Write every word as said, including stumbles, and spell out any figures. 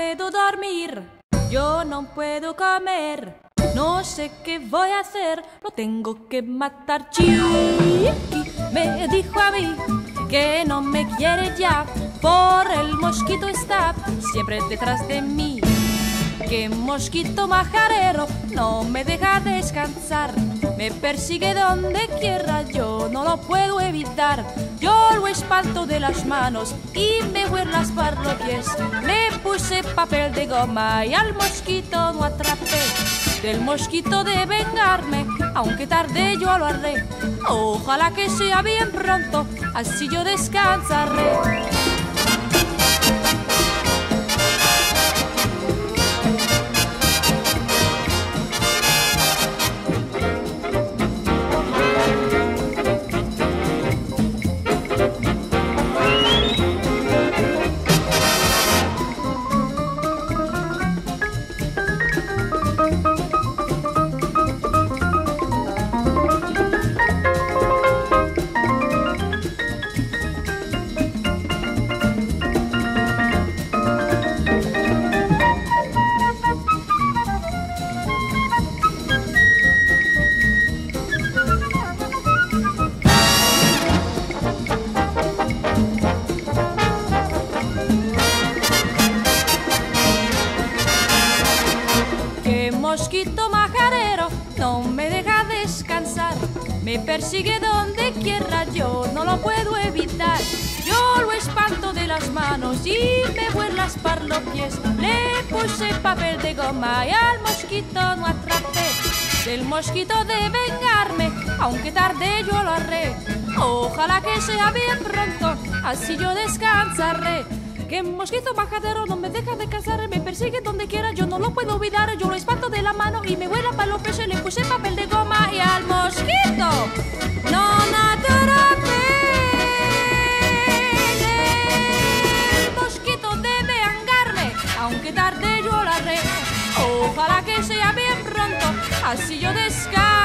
puedo dormir, yo no puedo comer. No sé qué voy a hacer, lo tengo que matar. Chiqui me dijo a mí que no me quiere ya, por el mosquito está siempre detrás de mí. Que mosquito majadero no me deja descansar, me persigue donde quiera, yo no lo puedo evitar. Yo lo espanto de las manos y me voy a raspar los pies. Le puse papel de goma y al mosquito no atrapé. Del mosquito de vengarme, aunque tarde yo lo haré. Ojalá que sea bien pronto, así yo descansaré. Mosquito majadero no me deja descansar, me persigue donde quiera, yo no lo puedo evitar. Yo lo espanto de las manos y me voy a raspar los pies. Le puse papel de goma y al mosquito no atrapé. Del mosquito de vengarme, aunque tarde yo lo haré. Ojalá que sea bien pronto, así yo descansaré. Que mosquito majadero no me deja descansar, me persigue donde quiera, yo no lo puedo olvidar. Yo lo espanto de la mano y me vuela para los pies. Le puse papel de goma y al mosquito no atrapé. El mosquito debe vengarme, aunque tarde yo lo haré. Ojalá que sea bien pronto, así yo descanso.